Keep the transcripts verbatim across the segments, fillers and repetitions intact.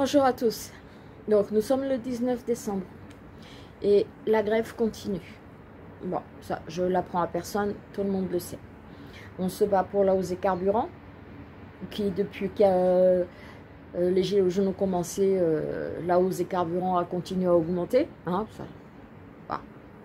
Bonjour à tous. Donc nous sommes le dix-neuf décembre et la grève continue. Bon, ça je l'apprends à personne, tout le monde le sait. On se bat pour la hausse des carburants qui depuis que euh, les gilets jaunes ont commencé, euh, la hausse des carburants a continué à augmenter. Hein, ça, bah.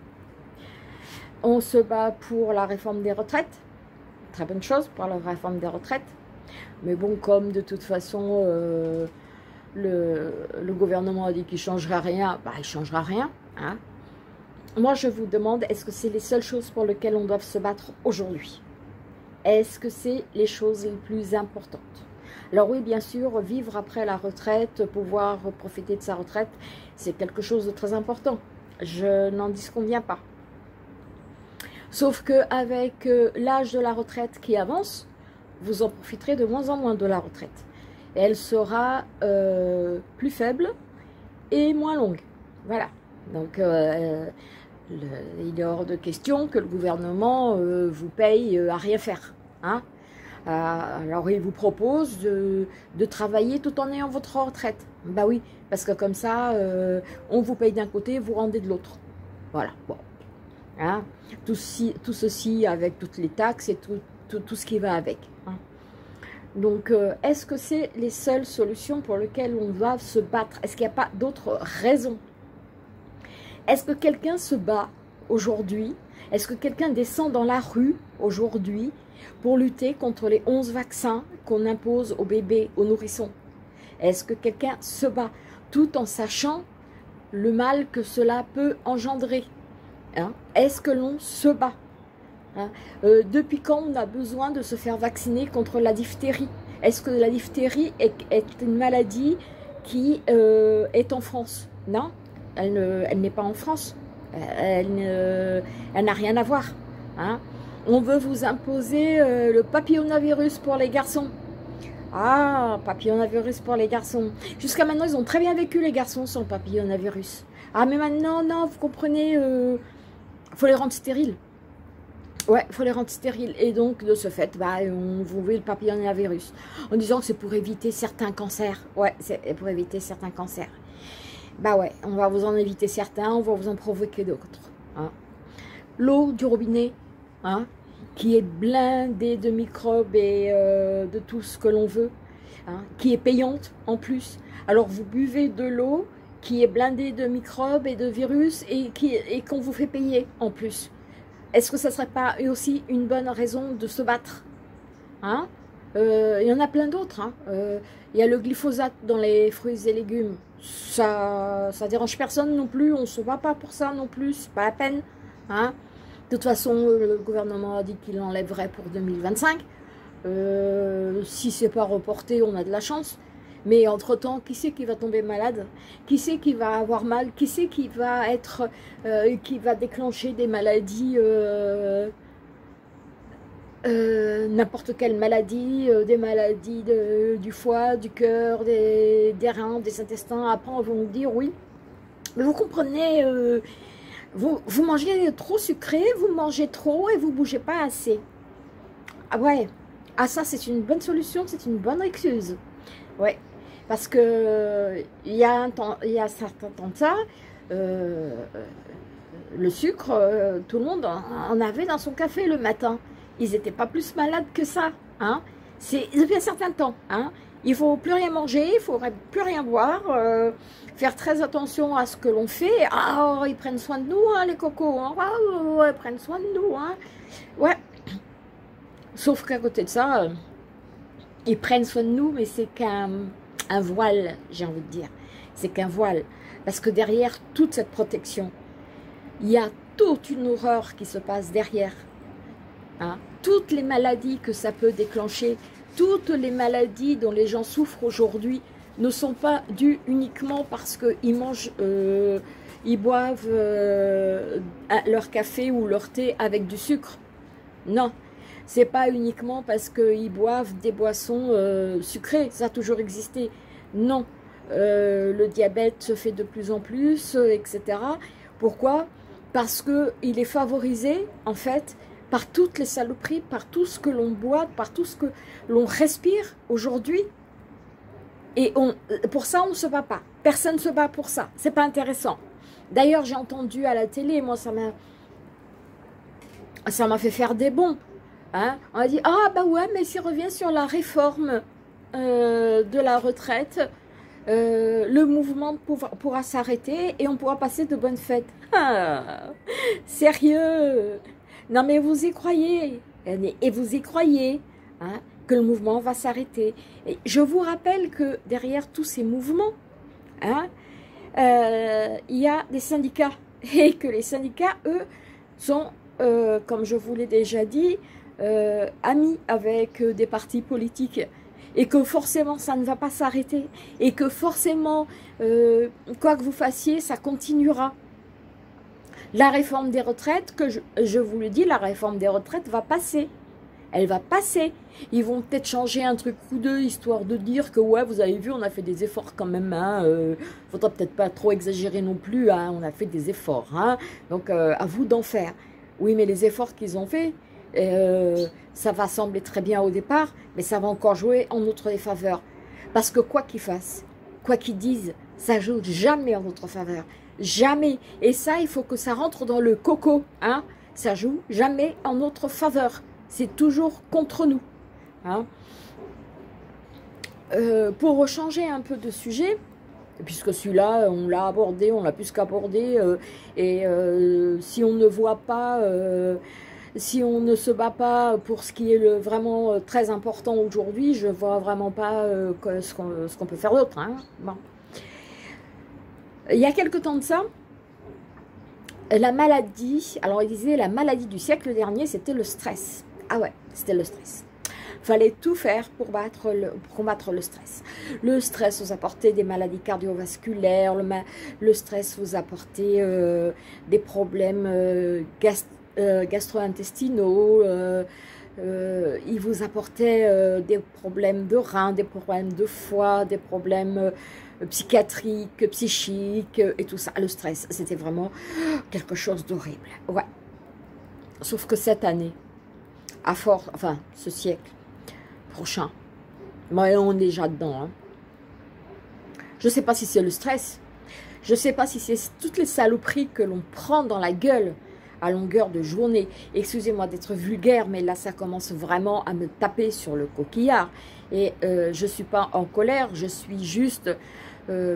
On se bat pour la réforme des retraites. Très bonne chose pour la réforme des retraites. Mais bon, comme de toute façon... Euh, Le, le gouvernement a dit qu'il ne changera rien, bah, il ne changera rien. Hein. Moi, je vous demande, est-ce que c'est les seules choses pour lesquelles on doit se battre aujourd'hui? Est-ce que c'est les choses les plus importantes? Alors oui, bien sûr, vivre après la retraite, pouvoir profiter de sa retraite, c'est quelque chose de très important. Je n'en disconviens pas. Sauf qu'avec l'âge de la retraite qui avance, vous en profiterez de moins en moins de la retraite. Elle sera euh, plus faible et moins longue. Voilà. Donc, euh, le, il est hors de question que le gouvernement euh, vous paye euh, à rien faire. Hein. Euh, alors, il vous propose de, de travailler tout en ayant votre retraite. Bah oui, parce que comme ça, euh, on vous paye d'un côté, vous rendez de l'autre. Voilà. Bon. Hein. Tout, ci, tout ceci avec toutes les taxes et tout, tout, tout ce qui va avec. Hein. Donc, euh, est-ce que c'est les seules solutions pour lesquelles on doit se battre? Est-ce qu'il n'y a pas d'autres raisons? Est-ce que quelqu'un se bat aujourd'hui? Est-ce que quelqu'un descend dans la rue aujourd'hui pour lutter contre les onze vaccins qu'on impose aux bébés, aux nourrissons? Est-ce que quelqu'un se bat tout en sachant le mal que cela peut engendrer? Hein? Est-ce que l'on se bat? Hein. Euh, depuis quand on a besoin de se faire vacciner contre la diphtérie? Est-ce que la diphtérie est, est une maladie qui euh, est en France? Non, elle ne, elle n'est pas en France. Elle ne, elle n'a rien à voir. Hein. On veut vous imposer euh, le papillomavirus pour les garçons. Ah, papillomavirus pour les garçons. Jusqu'à maintenant, ils ont très bien vécu les garçons sans le papillomavirus. Ah, mais maintenant, non, vous comprenez, il euh, faut les rendre stériles. Ouais, il faut les rendre stériles. Et donc, de ce fait, bah, on vous met le papillomavirus. En disant que c'est pour éviter certains cancers. Ouais, c'est pour éviter certains cancers. Bah ouais, on va vous en éviter certains, on va vous en provoquer d'autres. Hein. L'eau du robinet, hein, qui est blindée de microbes et euh, de tout ce que l'on veut, hein, qui est payante en plus. Alors, vous buvez de l'eau qui est blindée de microbes et de virus et, qui, et qu'on vous fait payer en plus. Est-ce que ça ne serait pas aussi une bonne raison de se battre? Hein? Euh, il y en a plein d'autres. Hein. Euh, il y a le glyphosate dans les fruits et légumes. Ça ne dérange personne non plus. On ne se bat pas pour ça non plus. C'est pas la peine. Hein? De toute façon, le gouvernement a dit qu'il l'enlèverait pour deux mille vingt-cinq. Euh, si ce n'est pas reporté, on a de la chance. Mais entre-temps, qui c'est qui va tomber malade? Qui c'est qui va avoir mal? Qui c'est qui va être, euh, qui va déclencher des maladies, euh, euh, n'importe quelle maladie, euh, des maladies de, du foie, du cœur, des, des reins, des intestins? Après, on va vous dire oui. Mais vous comprenez, euh, vous, vous mangez trop sucré, vous mangez trop et vous ne bougez pas assez. Ah ouais, ah ça c'est une bonne solution, c'est une bonne excuse. Ouais. Parce que il y a un temps, il y a un certain temps de ça, euh, le sucre, euh, tout le monde en, en avait dans son café le matin. Ils n'étaient pas plus malades que ça. Hein. C'est depuis un certain temps. Hein. Il ne faut plus rien manger, il ne faudrait plus rien boire, euh, faire très attention à ce que l'on fait. Ah, oh, ils prennent soin de nous, hein, les cocos. Hein. Oh, ils prennent soin de nous. Hein. Ouais. Sauf qu'à côté de ça, euh, ils prennent soin de nous, mais c'est qu'un... un voile, j'ai envie de dire. C'est qu'un voile. Parce que derrière toute cette protection, il y a toute une horreur qui se passe derrière. Hein? Toutes les maladies que ça peut déclencher, toutes les maladies dont les gens souffrent aujourd'hui ne sont pas dues uniquement parce qu'ils mangent, euh, ils boivent euh, leur café ou leur thé avec du sucre. Non. C'est pas uniquement parce qu'ils boivent des boissons euh, sucrées, ça a toujours existé. Non, euh, le diabète se fait de plus en plus, euh, et cetera. Pourquoi? Parce qu'il est favorisé, en fait, par toutes les saloperies, par tout ce que l'on boit, par tout ce que l'on respire aujourd'hui. Et on, pour ça, on ne se bat pas. Personne ne se bat pour ça. C'est pas intéressant. D'ailleurs, j'ai entendu à la télé, moi, ça m'a ça m'a fait faire des bonds. Hein. On a dit, ah bah ouais, mais s'il revient sur la réforme euh, de la retraite, euh, le mouvement pourra, pourra s'arrêter et on pourra passer de bonnes fêtes. Ah, sérieux? Non mais vous y croyez? Et vous y croyez hein, que le mouvement va s'arrêter? Je vous rappelle que derrière tous ces mouvements, hein, euh, il y a des syndicats. Et que les syndicats, eux, sont, euh, comme je vous l'ai déjà dit, euh, amis avec des partis politiques. Et que forcément, ça ne va pas s'arrêter. Et que forcément, euh, quoi que vous fassiez, ça continuera. La réforme des retraites, que je, je vous le dis, la réforme des retraites va passer. Elle va passer. Ils vont peut-être changer un truc ou deux, histoire de dire que, ouais, vous avez vu, on a fait des efforts quand même. Hein, euh, faudra peut-être pas trop exagérer non plus. Hein, on a fait des efforts. Hein, donc, euh, à vous d'en faire. Oui, mais les efforts qu'ils ont faits, euh, ça va sembler très bien au départ, mais ça va encore jouer en notre défaveur. Parce que quoi qu'ils fassent, quoi qu'ils disent, ça joue jamais en notre faveur. Jamais. Et ça, il faut que ça rentre dans le coco. Hein, ça joue jamais en notre faveur. C'est toujours contre nous. Hein. Euh, pour changer un peu de sujet, puisque celui-là, on l'a abordé, on l'a plus qu'abordé, euh, et euh, si on ne voit pas, euh, si on ne se bat pas pour ce qui est le, vraiment euh, très important aujourd'hui, je ne vois vraiment pas euh, ce qu'on ce qu'on peut faire d'autre. Hein. Bon. Il y a quelque temps de ça, la maladie, alors il disait la maladie du siècle dernier, c'était le stress. Ah ouais, c'était le stress. Fallait tout faire pour, battre le, pour combattre le stress. Le stress vous apportait des maladies cardiovasculaires, le, le stress vous apportait euh, des problèmes euh, gas, euh, gastro-intestinaux, euh, euh, il vous apportait euh, des problèmes de reins, des problèmes de foie, des problèmes euh, psychiatriques, psychiques et tout ça. Le stress, c'était vraiment quelque chose d'horrible. Ouais. Sauf que cette année, à fort, enfin ce siècle prochain, mais on est déjà dedans. Hein. Je ne sais pas si c'est le stress, je ne sais pas si c'est toutes les saloperies que l'on prend dans la gueule à longueur de journée. Excusez-moi d'être vulgaire, mais là ça commence vraiment à me taper sur le coquillard. Et euh, je ne suis pas en colère, je suis juste euh,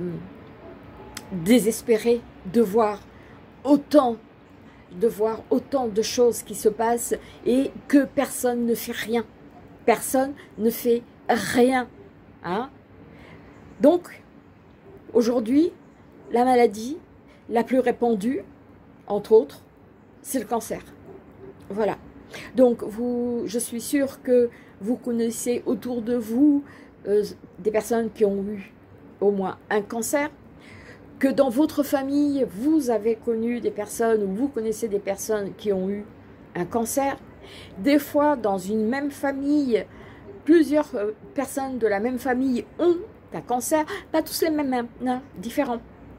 désespérée de voir autant de voir autant de choses qui se passent et que personne ne fait rien. Personne ne fait rien. Hein? Donc, aujourd'hui, la maladie la plus répandue, entre autres, c'est le cancer. Voilà. Donc, vous, je suis sûre que vous connaissez autour de vous euh, des personnes qui ont eu au moins un cancer, que dans votre famille, vous avez connu des personnes ou vous connaissez des personnes qui ont eu un cancer. Des fois, dans une même famille, plusieurs personnes de la même famille ont un cancer. Pas tous les mêmes, hein, non, différents.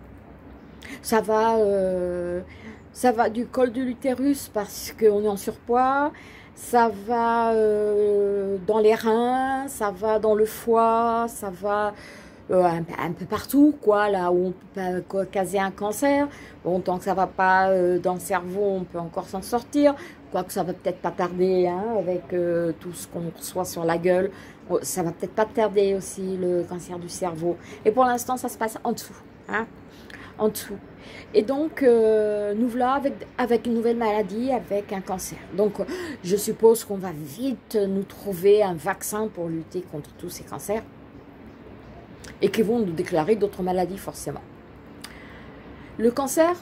Ça va, euh, ça va du col de l'utérus parce qu'on est en surpoids. Ça va euh, dans les reins, ça va dans le foie, ça va... Euh, un, un peu partout, quoi, là où on peut quoi, caser un cancer. Bon, tant que ça va pas euh, dans le cerveau, on peut encore s'en sortir. Quoique ça va peut-être pas tarder, hein, avec euh, tout ce qu'on reçoit sur la gueule. Ça va peut-être pas tarder aussi, le cancer du cerveau. Et pour l'instant, ça se passe en dessous, hein, en dessous. Et donc, euh, nous voilà avec, avec une nouvelle maladie, avec un cancer. Donc, je suppose qu'on va vite nous trouver un vaccin pour lutter contre tous ces cancers. Et qui vont nous déclarer d'autres maladies forcément. Le cancer,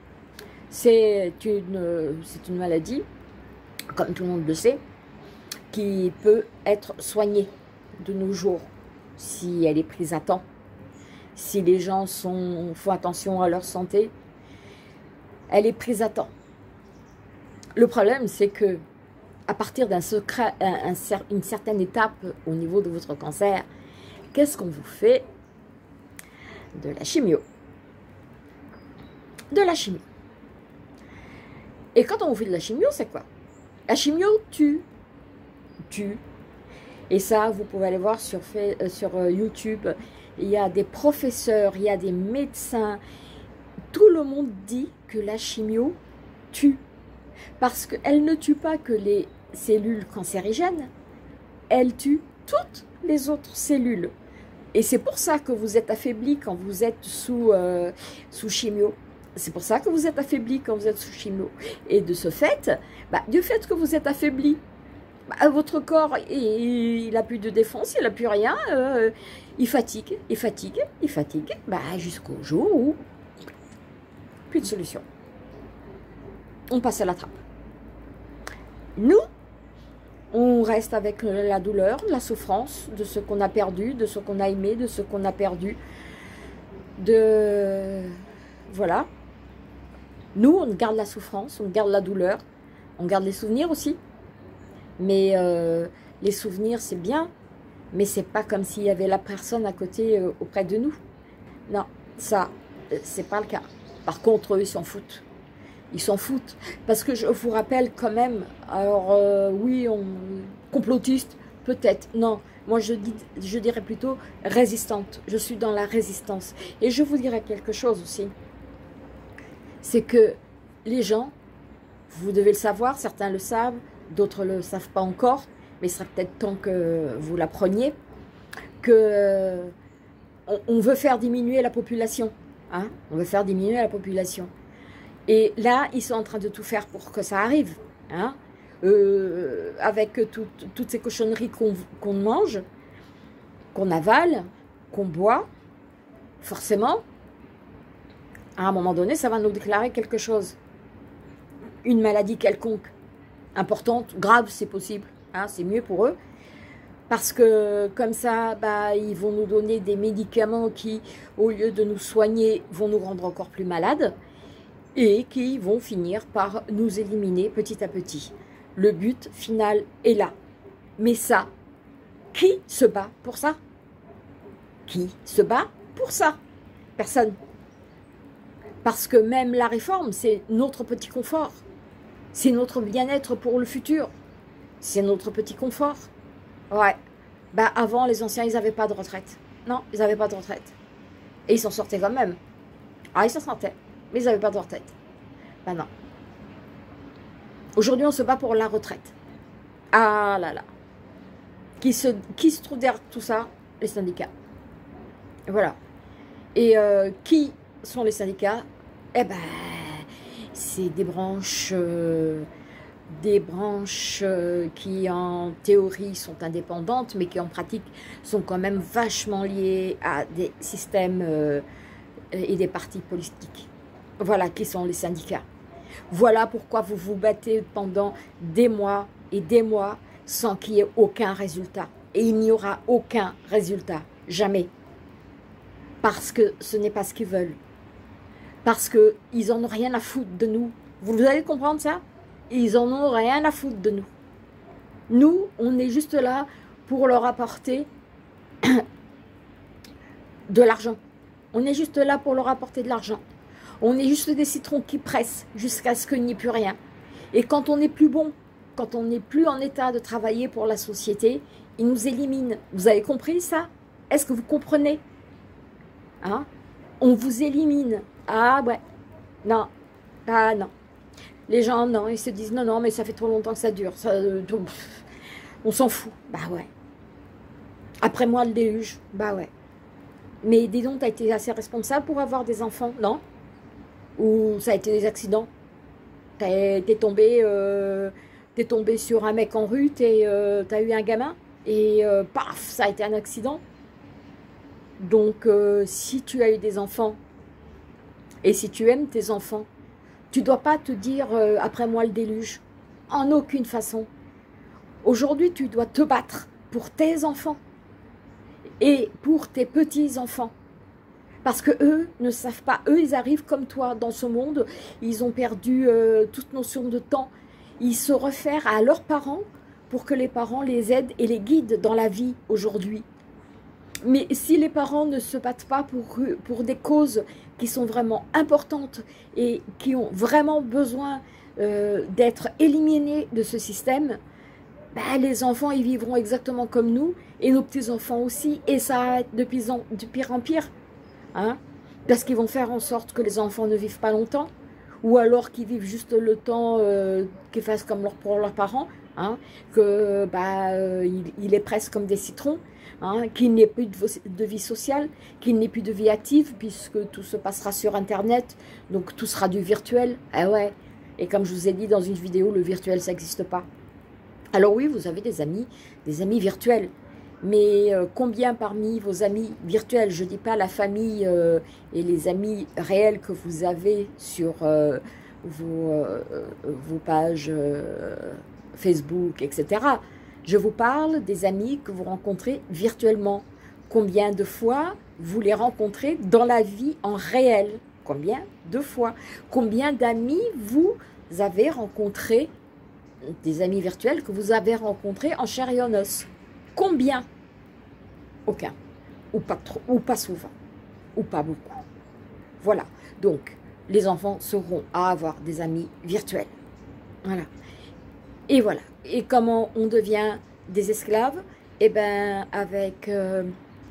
c'est une, c'est une maladie, comme tout le monde le sait, qui peut être soignée de nos jours, si elle est prise à temps, si les gens sont, font attention à leur santé, elle est prise à temps. Le problème, c'est que à partir d'un secret, un, un, une certaine étape au niveau de votre cancer, qu'est-ce qu'on vous fait? De la chimio. De la chimio. Et quand on vous fait de la chimio, c'est quoi? La chimio tue. Tue. Et ça, vous pouvez aller voir sur, sur YouTube. il y a des professeurs, il y a des médecins. Tout le monde dit que la chimio tue. Parce qu'elle ne tue pas que les cellules cancérigènes, elle tue toutes les autres cellules. Et c'est pour ça que vous êtes affaibli quand vous êtes sous, euh, sous chimio. C'est pour ça que vous êtes affaibli quand vous êtes sous chimio. Et de ce fait, bah, du fait que vous êtes affaibli, bah, votre corps, il n'a plus de défense, il n'a plus rien. Euh, il fatigue, il fatigue, il fatigue, bah, jusqu'au jour où plus de solution. On passe à la trappe. Nous, on reste avec la douleur, la souffrance de ce qu'on a perdu, de ce qu'on a aimé, de ce qu'on a perdu. De... Voilà. Nous, on garde la souffrance, on garde la douleur, on garde les souvenirs aussi. Mais euh, les souvenirs, c'est bien, mais c'est pas comme s'il y avait la personne à côté, euh, auprès de nous. Non, ça, c'est pas le cas. Par contre, eux, ils s'en foutent. Ils s'en foutent. Parce que je vous rappelle quand même, alors euh, oui, on, complotiste, peut-être. Non, moi je, dis, je dirais plutôt résistante. Je suis dans la résistance. Et je vous dirais quelque chose aussi. C'est que les gens, vous devez le savoir, certains le savent, d'autres ne le savent pas encore, mais il sera peut-être temps que vous l'appreniez, que euh, on, on veut faire diminuer la population. Hein, on veut faire diminuer la population. Et là, ils sont en train de tout faire pour que ça arrive. Hein, euh, avec tout, toutes ces cochonneries qu'on qu'on mange, qu'on avale, qu'on boit, forcément, à un moment donné, ça va nous déclarer quelque chose. Une maladie quelconque, importante, grave, c'est possible. Hein, c'est mieux pour eux. Parce que comme ça, bah, ils vont nous donner des médicaments qui, au lieu de nous soigner, vont nous rendre encore plus malades et qui vont finir par nous éliminer petit à petit. Le but final est là. Mais ça, qui se bat pour ça? Qui se bat pour ça? Personne. Parce que même la réforme, c'est notre petit confort. C'est notre bien-être pour le futur. C'est notre petit confort. Ouais, bah avant les anciens ils n'avaient pas de retraite. Non, ils n'avaient pas de retraite. Et ils s'en sortaient quand même. Ah, ils s'en sortaient, mais ils n'avaient pas de retraite. Bah non. Aujourd'hui on se bat pour la retraite. Ah là là. Qui se, qui se trouve derrière tout ça? Les syndicats. Voilà. Et euh, qui sont les syndicats? Eh ben, c'est des branches... Euh, des branches euh, qui en théorie sont indépendantes, mais qui en pratique sont quand même vachement liées à des systèmes euh, et des partis politiques. Voilà qui sont les syndicats. Voilà pourquoi vous vous battez pendant des mois et des mois sans qu'il y ait aucun résultat. Et il n'y aura aucun résultat, jamais. Parce que ce n'est pas ce qu'ils veulent. Parce qu'ils n'en ont rien à foutre de nous. Vous allez comprendre ça? Ils en ont rien à foutre de nous. Nous, on est juste là pour leur apporter de l'argent. On est juste là pour leur apporter de l'argent. On est juste des citrons qui pressent jusqu'à ce qu'il n'y ait plus rien. Et quand on n'est plus bon, quand on n'est plus en état de travailler pour la société, ils nous éliminent. Vous avez compris ça? Est-ce que vous comprenez? Hein? On vous élimine. Ah ouais. Non. Ah non. Les gens, non, ils se disent, non, non, mais ça fait trop longtemps que ça dure. Ça, euh, pff, on s'en fout. Bah ouais. Après moi, le déluge. Bah ouais. Mais dis donc, t'as été assez responsable pour avoir des enfants, non? Ou ça a été des accidents? T'es tombé, euh, t'es tombé sur un mec en rue, t'as euh, eu un gamin, et euh, paf, ça a été un accident. Donc, euh, si tu as eu des enfants, et si tu aimes tes enfants, tu ne dois pas te dire euh, « après moi le déluge ». En aucune façon. Aujourd'hui, tu dois te battre pour tes enfants et pour tes petits-enfants. Parce que eux ne savent pas. Eux, ils arrivent comme toi dans ce monde. Ils ont perdu euh, toute notion de temps. Ils se réfèrent à leurs parents pour que les parents les aident et les guident dans la vie aujourd'hui. Mais si les parents ne se battent pas pour, pour des causes qui sont vraiment importantes et qui ont vraiment besoin euh, d'être éliminés de ce système, ben, les enfants, ils vivront exactement comme nous, et nos petits-enfants aussi, et ça va être de pire en, de pire, en pire, hein, parce qu'ils vont faire en sorte que les enfants ne vivent pas longtemps, ou alors qu'ils vivent juste le temps euh, qu'ils fassent comme leur, pour leurs parents, hein, que bah, euh, il, il est presque comme des citrons, hein, qu'il n'y ait plus de, de vie sociale, qu'il n'y ait plus de vie active, puisque tout se passera sur Internet, donc tout sera du virtuel, ah ouais, et comme je vous ai dit dans une vidéo, le virtuel, ça n'existe pas. Alors oui, vous avez des amis, des amis virtuels, mais euh, combien parmi vos amis virtuels, je ne dis pas la famille euh, et les amis réels que vous avez sur euh, vos, euh, vos pages euh, Facebook, et cetera. Je vous parle des amis que vous rencontrez virtuellement. Combien de fois vous les rencontrez dans la vie en réel? Combien de fois? Combien d'amis vous avez rencontrés, des amis virtuels que vous avez rencontrés en chair et en os? Combien? Aucun. Ou pas trop, ou pas souvent, ou pas beaucoup. Voilà. Donc, les enfants seront à avoir des amis virtuels. Voilà. Et voilà. Et comment on devient des esclaves? Eh bien, avec euh,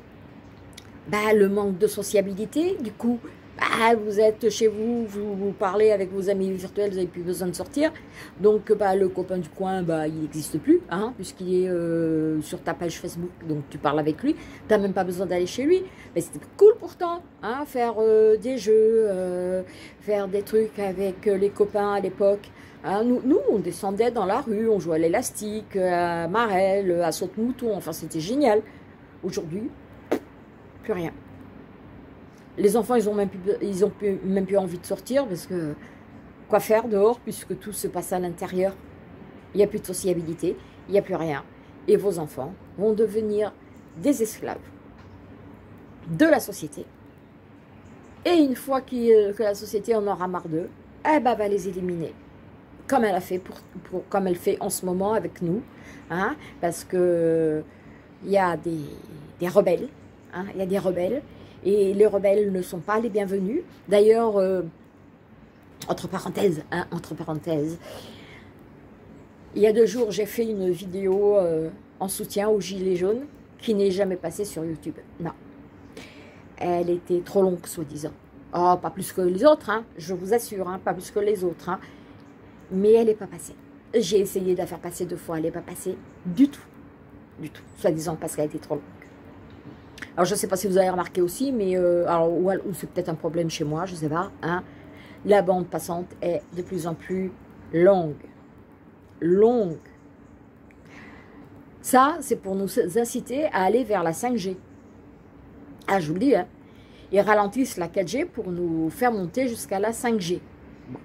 bah, le manque de sociabilité. Du coup, bah, vous êtes chez vous, vous, vous parlez avec vos amis virtuels, vous n'avez plus besoin de sortir. Donc, bah, le copain du coin, bah, il n'existe plus, hein, puisqu'il est euh, sur ta page Facebook. Donc, tu parles avec lui. Tu n'as même pas besoin d'aller chez lui. Mais c'était cool pourtant, hein, faire euh, des jeux, euh, faire des trucs avec euh, les copains à l'époque. Hein, nous, nous, on descendait dans la rue, on jouait à l'élastique, à marelle, à saute-mouton. Enfin, c'était génial. Aujourd'hui, plus rien. Les enfants, ils ont même plus, ils ont plus, même plus envie de sortir parce que quoi faire dehors puisque tout se passe à l'intérieur. Il n'y a plus de sociabilité, il n'y a plus rien. Et vos enfants vont devenir des esclaves de la société. Et une fois qu que la société en aura marre d'eux, eh ben, va les éliminer. Comme elle a fait pour, pour, comme elle fait en ce moment avec nous, hein, parce que il y a des, des rebelles, hein, il y a des rebelles. Et les rebelles ne sont pas les bienvenus. D'ailleurs, euh, entre parenthèses, hein, entre parenthèses, il y a deux jours, j'ai fait une vidéo euh, en soutien aux Gilets jaunes qui n'est jamais passée sur YouTube. Non. Elle était trop longue, soi-disant. Oh, pas plus que les autres, hein, je vous assure, hein, pas plus que les autres. Hein. Mais elle n'est pas passée. J'ai essayé de la faire passer deux fois, elle n'est pas passée du tout. Du tout, soi-disant parce qu'elle était trop longue. Alors, je ne sais pas si vous avez remarqué aussi, mais euh, alors, ou, ou c'est peut-être un problème chez moi, je ne sais pas. Hein, la bande passante est de plus en plus longue. Longue. Ça, c'est pour nous inciter à aller vers la cinq G. Ah, je vous le dis, hein, ils ralentissent la quatre G pour nous faire monter jusqu'à la cinq G. Bon.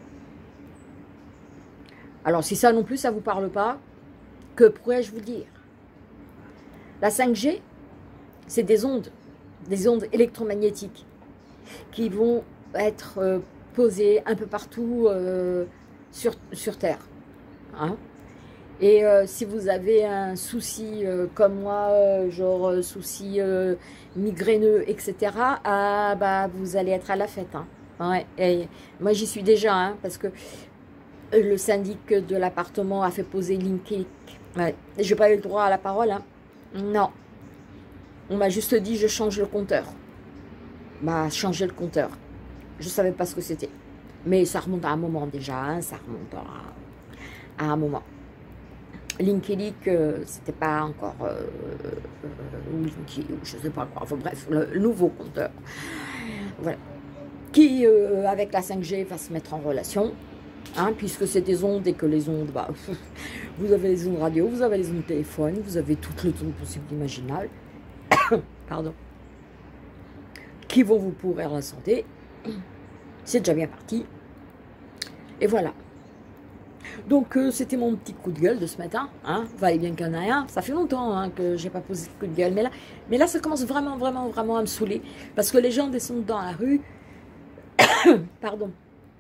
Alors, si ça non plus, ça ne vous parle pas, que pourrais-je vous dire? La cinq G, c'est des ondes, des ondes électromagnétiques qui vont être euh, posées un peu partout euh, sur, sur Terre. Hein. Et euh, si vous avez un souci euh, comme moi, euh, genre euh, souci euh, migraineux, et cetera, ah, bah, vous allez être à la fête. Hein. Ouais, et moi, j'y suis déjà, hein, parce que le syndic de l'appartement a fait poser Linkelic. Ouais. Je n'ai pas eu le droit à la parole. Hein. Non. On m'a juste dit, je change le compteur. Bah, changer le compteur. Je ne savais pas ce que c'était. Mais ça remonte à un moment déjà. Hein, ça remonte à, à un moment. Linkelic, euh, c'était pas encore... Euh, euh, ou Linky, ou je ne sais pas quoi. Enfin bref, le, le nouveau compteur. Voilà. Qui, euh, avec la cinq G, va se mettre en relation. Hein, puisque c'est des ondes et que les ondes... Bah, vous avez les ondes radio, vous avez les ondes téléphone, vous avez toutes les ondes possibles imaginables. Pardon, qui vont vous pourrir la santé. C'est déjà bien parti. Et voilà. Donc, euh, c'était mon petit coup de gueule de ce matin. Hein. Valait bien qu'il y en ait un. Ça fait longtemps hein, que j'ai pas posé de coup de gueule. Mais là, mais là, ça commence vraiment, vraiment, vraiment à me saouler. Parce que les gens descendent dans la rue. Pardon.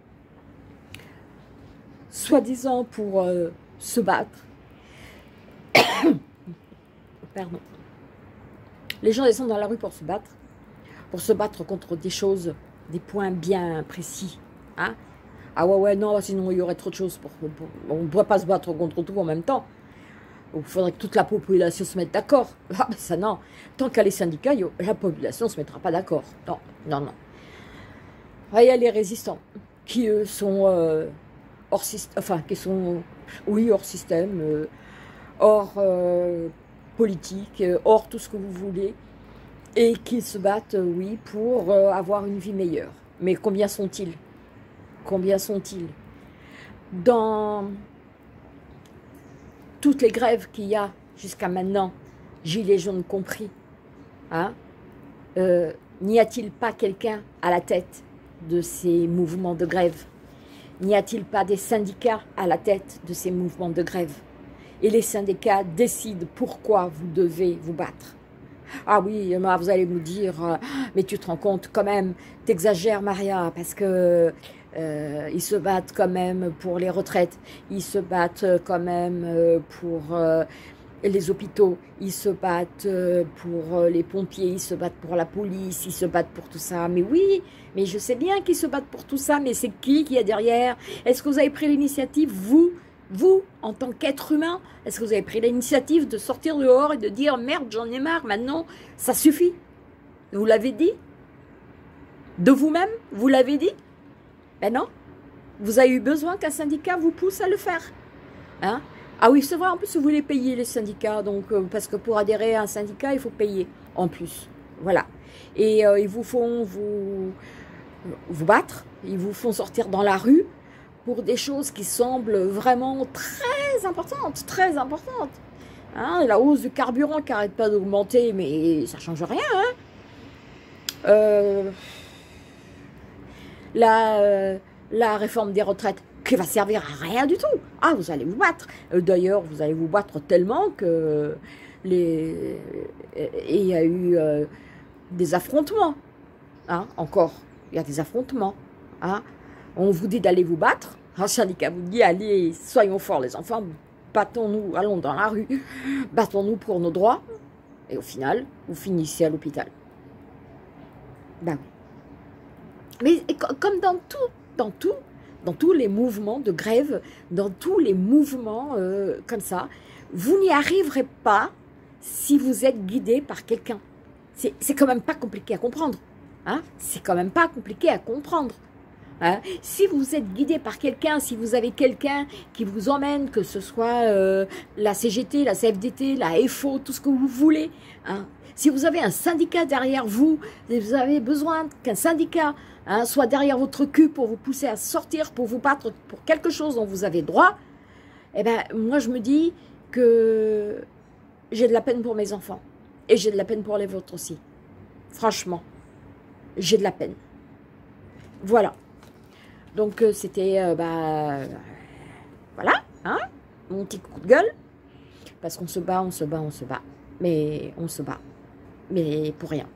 Soi-disant pour euh, se battre. Pardon. Les gens descendent dans la rue pour se battre, pour se battre contre des choses, des points bien précis. Hein. Ah ouais, ouais, non, sinon il y aurait trop de choses. Pour, pour, on ne pourrait pas se battre contre tout en même temps. Il faudrait que toute la population se mette d'accord. Ah ben ça non. Tant qu'à les syndicats, la population ne se mettra pas d'accord. Non, non, non. Ah, il y a les résistants qui eux sont euh, hors système, enfin qui sont, oui, hors système, euh, hors euh, politique, euh, hors tout ce que vous voulez, et qui se battent, euh, oui, pour euh, avoir une vie meilleure. Mais combien sont-ils? Combien sont-ils? Dans toutes les grèves qu'il y a jusqu'à maintenant, gilets jaunes compris, hein, euh, n'y a-t-il pas quelqu'un à la tête de ces mouvements de grève? N'y a-t-il pas des syndicats à la tête de ces mouvements de grève? Et les syndicats décident pourquoi vous devez vous battre. Ah oui, vous allez nous dire, mais tu te rends compte quand même, t'exagères Maria, parce que euh, ils se battent quand même pour les retraites, ils se battent quand même pour euh, les hôpitaux, ils se battent pour les pompiers, ils se battent pour la police, ils se battent pour tout ça. Mais oui, mais je sais bien qu'ils se battent pour tout ça, mais c'est qui qui est derrière? Est-ce que vous avez pris l'initiative, vous Vous, en tant qu'être humain, est-ce que vous avez pris l'initiative de sortir dehors et de dire « Merde, j'en ai marre, maintenant, ça suffit ». Vous l'avez dit? De vous-même, vous l'avez dit? Ben non. Vous avez eu besoin qu'un syndicat vous pousse à le faire. Hein? Ah oui, c'est vrai, en plus, vous voulez payer les syndicats, donc, euh, parce que pour adhérer à un syndicat, il faut payer, en plus. Voilà. Et euh, ils vous font vous, vous battre, ils vous font sortir dans la rue, pour des choses qui semblent vraiment très importantes, très importantes. Hein, la hausse du carburant qui n'arrête pas d'augmenter, mais ça ne change rien. Hein. Euh, la, euh, la réforme des retraites qui va servir à rien du tout. Ah, vous allez vous battre. Euh, D'ailleurs, vous allez vous battre tellement que les... il y a eu euh, des affrontements. Hein, encore, il y a des affrontements. Hein. On vous dit d'aller vous battre. Un syndicat vous dit, allez, soyons forts les enfants, battons-nous, allons dans la rue, battons-nous pour nos droits. Et au final, vous finissez à l'hôpital. Ben oui. Mais comme dans tout, dans tout, dans tous les mouvements de grève, dans tous les mouvements euh, comme ça, vous n'y arriverez pas si vous êtes guidé par quelqu'un. C'est quand même pas compliqué à comprendre. Hein? C'est quand même pas compliqué à comprendre. Hein? Si vous êtes guidé par quelqu'un, si vous avez quelqu'un qui vous emmène, que ce soit euh, la C G T, la C F D T, la F O, tout ce que vous voulez, hein? Si vous avez un syndicat derrière vous, vous avez besoin qu'un syndicat hein, soit derrière votre cul pour vous pousser à sortir, pour vous battre pour quelque chose dont vous avez droit, eh ben moi je me dis que j'ai de la peine pour mes enfants et j'ai de la peine pour les vôtres aussi. Franchement, j'ai de la peine. Voilà. Donc, euh, c'était, euh, bah, euh, voilà, hein, mon petit coup de gueule. Parce qu'on se bat, on se bat, on se bat. Mais on se bat. Mais pour rien.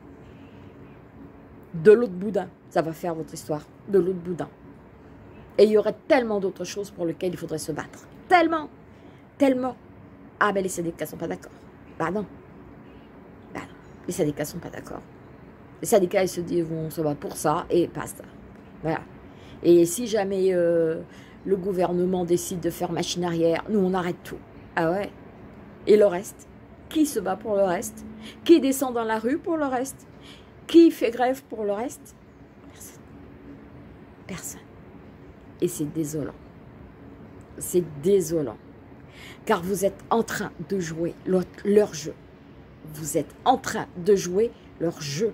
De l'autre boudin, ça va faire votre histoire. De l'autre boudin. Et il y aurait tellement d'autres choses pour lesquelles il faudrait se battre. Tellement. Tellement. Ah, ben les syndicats ne sont pas d'accord. Bah non. Bah non. Les syndicats ne sont pas d'accord. Les syndicats, ils se disent, on se bat pour ça et basta. Voilà. Et si jamais euh, le gouvernement décide de faire machine arrière, nous on arrête tout. Ah ouais. Et le reste? Qui se bat pour le reste? Qui descend dans la rue pour le reste? Qui fait grève pour le reste? Personne. Personne. Et c'est désolant. C'est désolant. Car vous êtes en train de jouer leur, leur jeu. Vous êtes en train de jouer leur jeu.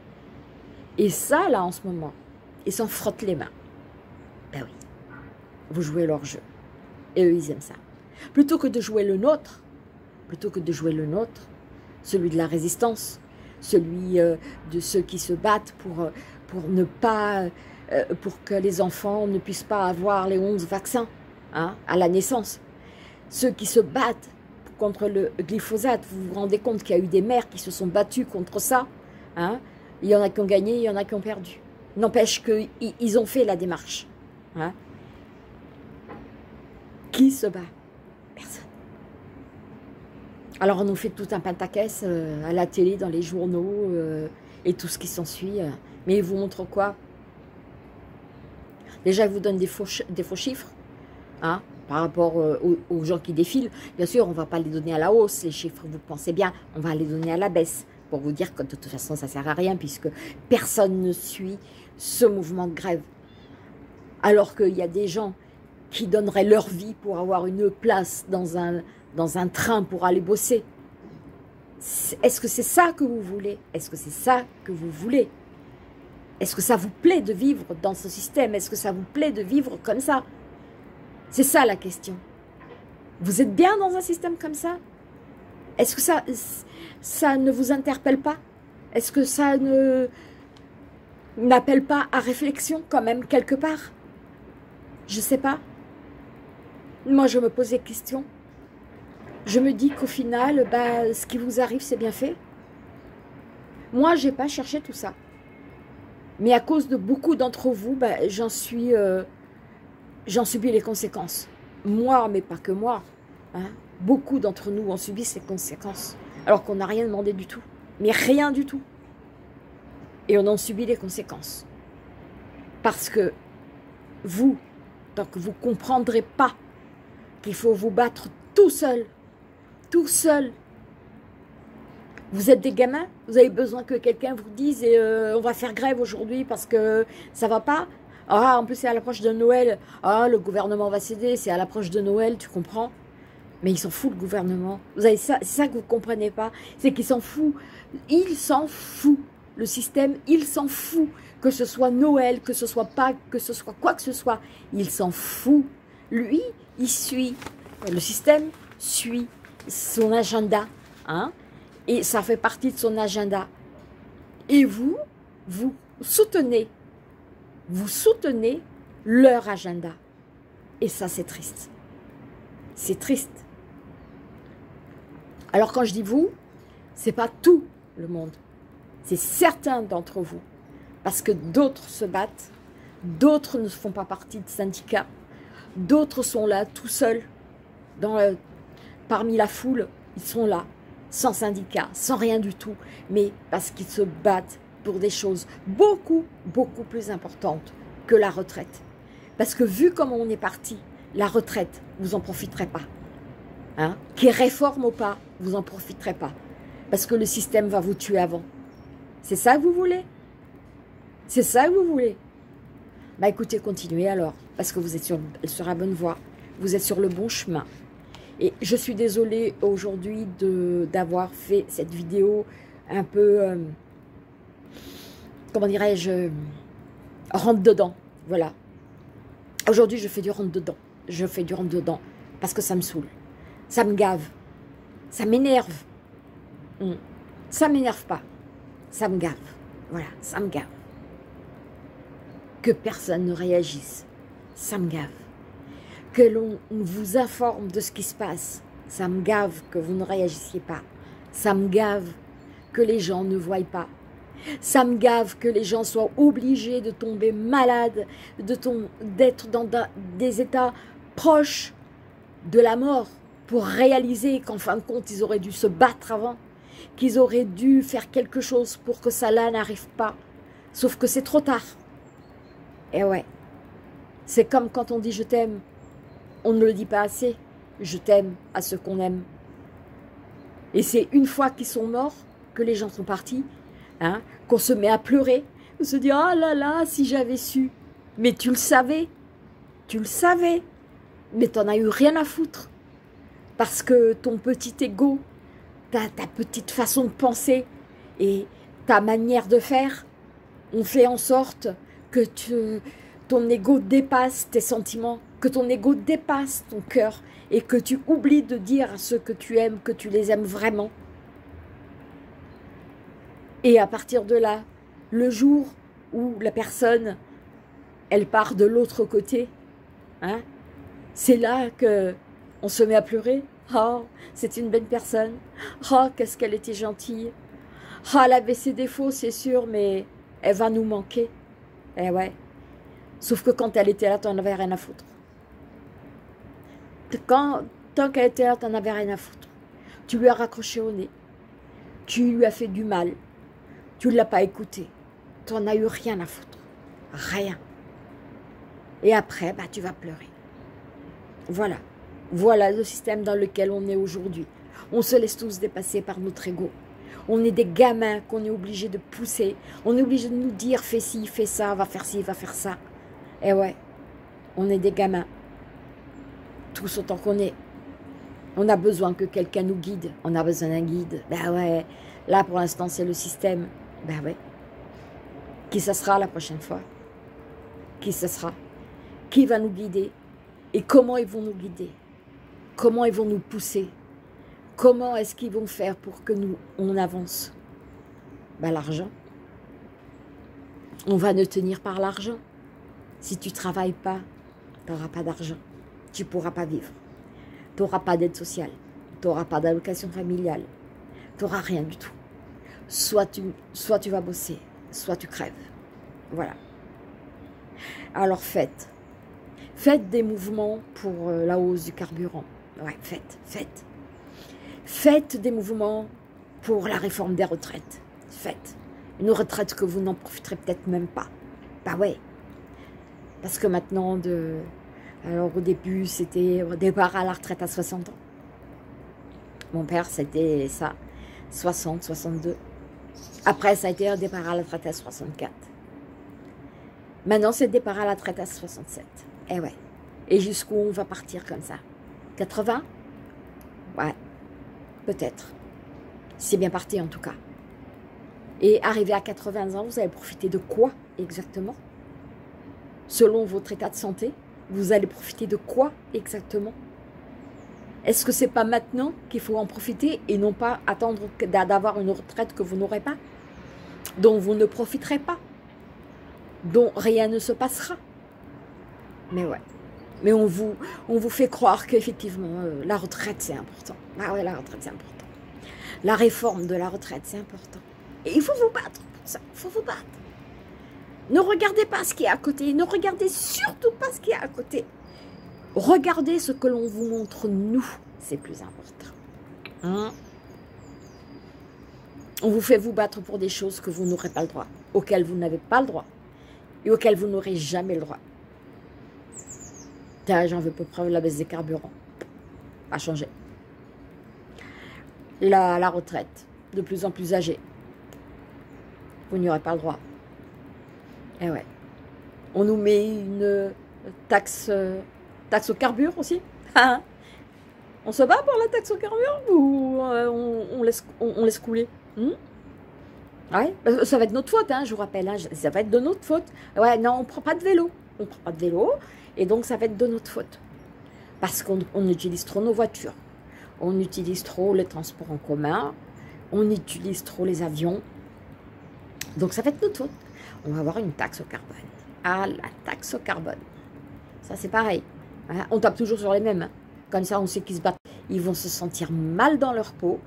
Et ça, là, en ce moment, ils s'en frottent les mains. Ben oui, vous jouez leur jeu. Et eux, ils aiment ça. Plutôt que de jouer le nôtre, plutôt que de jouer le nôtre, celui de la résistance, celui euh, de ceux qui se battent pour, euh, pour ne pas, euh, pour que les enfants ne puissent pas avoir les onze vaccins hein, à la naissance. Ceux qui se battent contre le glyphosate, vous vous rendez compte qu'il y a eu des mères qui se sont battues contre ça hein. Il y en a qui ont gagné, il y en a qui ont perdu. N'empêche qu'ils ont fait la démarche. Hein. Qui se bat? Personne. Alors on nous fait tout un pentaquès euh, à la télé, dans les journaux euh, et tout ce qui s'ensuit. Euh. Mais ils vous montrent quoi? Déjà, ils vous donnent des faux, des faux chiffres. Hein. par rapport euh, aux, aux gens qui défilent. Bien sûr, on ne va pas les donner à la hausse, les chiffres, vous pensez bien, on va les donner à la baisse, pour vous dire que de toute façon, ça ne sert à rien, puisque personne ne suit ce mouvement de grève. Alors qu'il y a des gens qui donneraient leur vie pour avoir une place dans un, dans un train pour aller bosser. Est-ce que c'est ça que vous voulez? Est-ce que c'est ça que vous voulez? Est-ce que ça vous plaît de vivre dans ce système? Est-ce que ça vous plaît de vivre comme ça? C'est ça la question. Vous êtes bien dans un système comme ça? Est-ce que ça, ça ne vous interpelle pas? Est-ce que ça ne n'appelle pas à réflexion quand même quelque part? Je ne sais pas. Moi, je me pose des questions. Je me dis qu'au final, bah, ce qui vous arrive, c'est bien fait. Moi, je n'ai pas cherché tout ça. Mais à cause de beaucoup d'entre vous, bah, j'en suis, euh, j'en subis les conséquences. Moi, mais pas que moi. Hein. Beaucoup d'entre nous ont subi ces conséquences. Alors qu'on n'a rien demandé du tout. Mais rien du tout. Et on en subit les conséquences. Parce que vous, tant que vous ne comprendrez pas qu'il faut vous battre tout seul, tout seul. Vous êtes des gamins, vous avez besoin que quelqu'un vous dise et euh, on va faire grève aujourd'hui parce que ça va pas. Ah, en plus c'est à l'approche de Noël. Ah, le gouvernement va céder, c'est à l'approche de Noël, tu comprends? Mais il s'en fout le gouvernement. Vous avez ça, c'est ça que vous ne comprenez pas, c'est qu'il s'en fout. Il s'en fout. Le système, il s'en fout. Que ce soit Noël, que ce soit Pâques, que ce soit quoi que ce soit, il s'en fout. Lui, il suit. Le système suit son agenda, hein, et ça fait partie de son agenda. Et vous, vous soutenez, vous soutenez leur agenda. Et ça, c'est triste. C'est triste. Alors, quand je dis vous, c'est pas tout le monde. C'est certains d'entre vous. Parce que d'autres se battent, d'autres ne font pas partie de syndicats, d'autres sont là tout seuls, dans le, parmi la foule, ils sont là, sans syndicat, sans rien du tout, mais parce qu'ils se battent pour des choses beaucoup, beaucoup plus importantes que la retraite. Parce que vu comment on est parti, la retraite, vous n'en profiterez pas. Hein? Qu'il réforme ou pas, vous n'en profiterez pas. Parce que le système va vous tuer avant. C'est ça que vous voulez? C'est ça que vous voulez? Bah écoutez, continuez alors, parce que vous êtes sur, sur la bonne voie. Vous êtes sur le bon chemin. Et je suis désolée aujourd'hui d'avoir fait cette vidéo un peu, euh, comment dirais-je, rentre dedans. Voilà. Aujourd'hui, je fais du rentre dedans. Je fais du rentre dedans parce que ça me saoule. Ça me gave. Ça m'énerve. Hum. Ça m'énerve pas. Ça me gave. Voilà, ça me gave. Que personne ne réagisse. Ça me gave. Que l'on vous informe de ce qui se passe, ça me gave que vous ne réagissiez pas. Ça me gave que les gens ne voient pas. Ça me gave que les gens soient obligés de tomber malades, d'être dans des états proches de la mort pour réaliser qu'en fin de compte, ils auraient dû se battre avant, qu'ils auraient dû faire quelque chose pour que ça là n'arrive pas. Sauf que c'est trop tard. Et ouais, c'est comme quand on dit « je t'aime ». On ne le dit pas assez, je t'aime à ceux qu'on aime. Et c'est une fois qu'ils sont morts, que les gens sont partis, hein, qu'on se met à pleurer, on se dit « ah là là, si j'avais su ». Mais tu le savais, tu le savais, mais t'en as eu rien à foutre. Parce que ton petit ego, ta, ta petite façon de penser et ta manière de faire, ont fait en sorte que tu, ton ego dépasse tes sentiments, que ton ego dépasse ton cœur et que tu oublies de dire à ceux que tu aimes que tu les aimes vraiment. Et à partir de là, le jour où la personne, elle part de l'autre côté, hein, c'est là que on se met à pleurer. Oh, c'est une belle personne. Oh, qu'est-ce qu'elle était gentille. Oh, elle avait ses défauts, c'est sûr, mais elle va nous manquer. Eh ouais. Sauf que quand elle était là, t'en avais rien à foutre. Quand, tant qu'elle était là, t'en avais rien à foutre. Tu lui as raccroché au nez. Tu lui as fait du mal. Tu ne l'as pas écouté. T'en as eu rien à foutre. Rien. Et après, bah, tu vas pleurer. Voilà. Voilà le système dans lequel on est aujourd'hui. On se laisse tous dépasser par notre ego. On est des gamins qu'on est obligé de pousser. On est obligé de nous dire, fais ci, fais ça, va faire ci, va faire ça. Et ouais, on est des gamins. Tous autant qu'on est. On a besoin que quelqu'un nous guide. On a besoin d'un guide. Ben ouais, là pour l'instant c'est le système. Ben ouais. Qui ça sera la prochaine fois? Qui ça sera? Qui va nous guider? Et comment ils vont nous guider? Comment ils vont nous pousser? Comment est-ce qu'ils vont faire pour que nous, on avance? Ben l'argent. On va nous tenir par l'argent. Si tu ne travailles pas, tu n'auras pas d'argent. Tu ne pourras pas vivre. Tu n'auras pas d'aide sociale. Tu n'auras pas d'allocation familiale. Tu n'auras rien du tout. Soit tu, soit tu vas bosser, soit tu crèves. Voilà. Alors faites. Faites des mouvements pour la hausse du carburant. Ouais, faites, faites. Faites des mouvements pour la réforme des retraites. Faites. Une retraite que vous n'en profiterez peut-être même pas. Bah ouais. Parce que maintenant, de... alors au début, c'était au départ à la retraite à soixante ans. Mon père, c'était ça, soixante, soixante-deux. Après, ça a été un départ à la retraite à soixante-quatre. Maintenant, c'est le départ à la retraite à soixante-sept. Eh ouais. Et jusqu'où on va partir comme ça? quatre-vingts? Ouais. Peut-être. C'est bien parti en tout cas. Et arrivé à quatre-vingts ans, vous allez profiter de quoi exactement? Selon votre état de santé, vous allez profiter de quoi exactement? Est-ce que c'est pas maintenant qu'il faut en profiter et non pas attendre d'avoir une retraite que vous n'aurez pas, dont vous ne profiterez pas, dont rien ne se passera? Mais ouais. Mais on vous, on vous fait croire qu'effectivement, euh, la retraite, c'est important. Ah ouais, la retraite, c'est important. La réforme de la retraite, c'est important. Et il faut vous battre pour ça. Il faut vous battre. Ne regardez pas ce qui est à côté. Ne regardez surtout pas ce qui est à côté. Regardez ce que l'on vous montre, nous. C'est plus important. Hein? On vous fait vous battre pour des choses que vous n'aurez pas le droit, auxquelles vous n'avez pas le droit et auxquelles vous n'aurez jamais le droit. J'en veux peu près la baisse des carburants. Pas changer. La, la retraite, de plus en plus âgée. Vous n'y aurez pas le droit. Et ouais. On nous met une taxe, taxe au carburant aussi. On se bat pour la taxe au carburant ou on, on, laisse, on, on laisse couler? hmm Ouais, ça va être notre faute, hein, je vous rappelle. Hein, ça va être de notre faute. Ouais, non, on ne prend pas de vélo. On ne prend pas de vélo. Et donc, ça va être de notre faute. Parce qu'on on utilise trop nos voitures. On utilise trop les transports en commun. On utilise trop les avions. Donc, ça va être notre faute. On va avoir une taxe au carbone. Ah, la taxe au carbone. Ça, c'est pareil. Hein, on tape toujours sur les mêmes. Hein. Comme ça, on sait qu'ils se battent. Ils vont se sentir mal dans leur peau.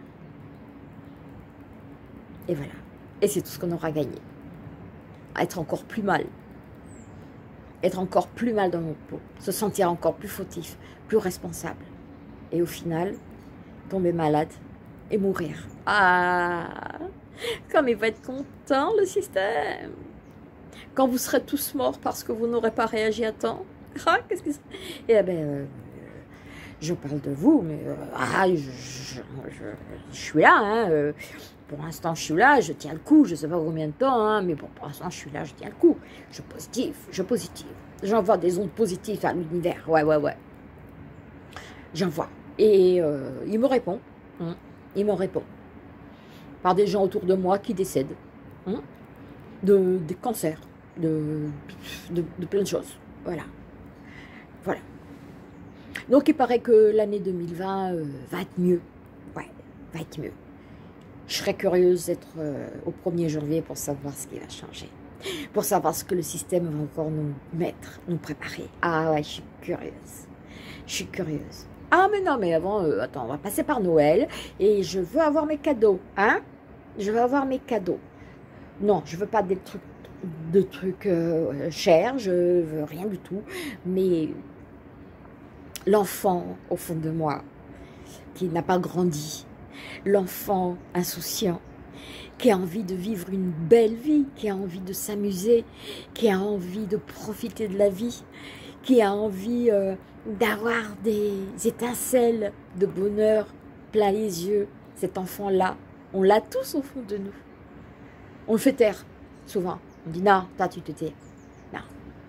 Et voilà. Et c'est tout ce qu'on aura gagné. À être encore plus mal. Être encore plus mal dans notre peau, se sentir encore plus fautif, plus responsable. Et au final, tomber malade et mourir. Ah, comme il va être content, le système. Quand vous serez tous morts parce que vous n'aurez pas réagi à temps. Ah, qu'est-ce que c'est? Eh bien, euh, je parle de vous, mais euh, ah, je, je, je, je suis là, hein, euh, pour l'instant, je suis là, je tiens le coup, je ne sais pas combien de temps, hein, mais bon, pour l'instant, je suis là, je tiens le coup. Je positive, je positive. J'envoie des ondes positives à l'univers, ouais, ouais, ouais. J'envoie. Et euh, il me répond, hein, il me répond. Par des gens autour de moi qui décèdent, hein, de, des cancers, de, de, de plein de choses, voilà. Voilà. Donc, il paraît que l'année deux mille vingt euh, va être mieux, ouais, va être mieux. Je serais curieuse d'être euh, au premier janvier pour savoir ce qui va changer. Pour savoir ce que le système va encore nous mettre, nous préparer. Ah ouais, je suis curieuse. Je suis curieuse. Ah mais non, mais avant, euh, attends, on va passer par Noël. Et je veux avoir mes cadeaux. Hein? Je veux avoir mes cadeaux. Non, je veux pas des trucs, de trucs euh, chers. Je veux rien du tout. Mais l'enfant au fond de moi, qui n'a pas grandi, l'enfant insouciant, qui a envie de vivre une belle vie, qui a envie de s'amuser, qui a envie de profiter de la vie, qui a envie euh, d'avoir des étincelles de bonheur plein les yeux, cet enfant-là, on l'a tous au fond de nous. On le fait taire, souvent. On dit, non, toi, tu te tais. Non.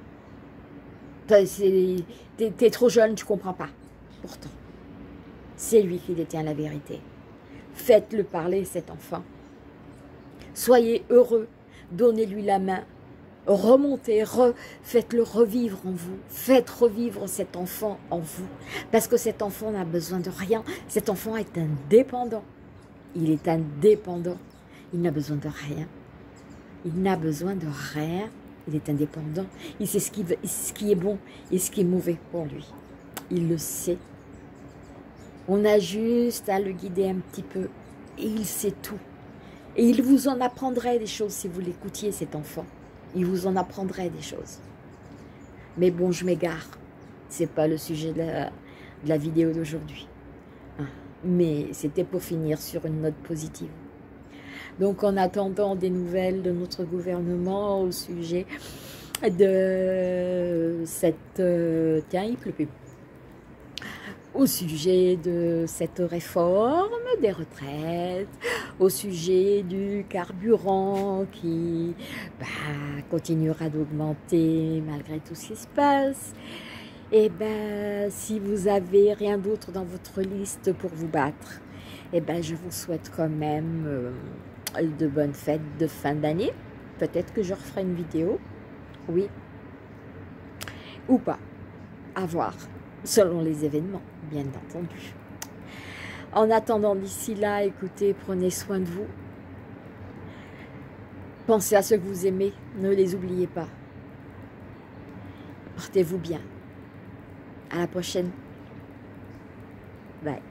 T'es t'es trop jeune, tu comprends pas. Pourtant, c'est lui qui détient la vérité. Faites-le parler, cet enfant. Soyez heureux, donnez-lui la main. Remontez, re, faites-le revivre en vous. Faites revivre cet enfant en vous. Parce que cet enfant n'a besoin de rien. Cet enfant est indépendant. Il est indépendant. Il n'a besoin de rien. Il n'a besoin de rien. Il est indépendant. Il sait ce qui, veut, ce qui est bon et ce qui est mauvais pour lui. Il le sait. On a juste à le guider un petit peu. Et il sait tout. Et il vous en apprendrait des choses si vous l'écoutiez, cet enfant. Il vous en apprendrait des choses. Mais bon, je m'égare. C'est pas le sujet de la, de la vidéo d'aujourd'hui. Hein. Mais c'était pour finir sur une note positive. Donc, en attendant des nouvelles de notre gouvernement au sujet de cette... Euh, tiens, il pleut plus. Au sujet de cette réforme des retraites, au sujet du carburant qui bah, continuera d'augmenter malgré tout ce qui se passe. Et ben, si vous avez rien d'autre dans votre liste pour vous battre, et ben, je vous souhaite quand même euh, de bonnes fêtes de fin d'année. Peut-être que je referai une vidéo, oui, ou pas, à voir. Selon les événements, bien entendu. En attendant, d'ici là, écoutez, prenez soin de vous. Pensez à ceux que vous aimez, ne les oubliez pas. Portez-vous bien. À la prochaine. Bye.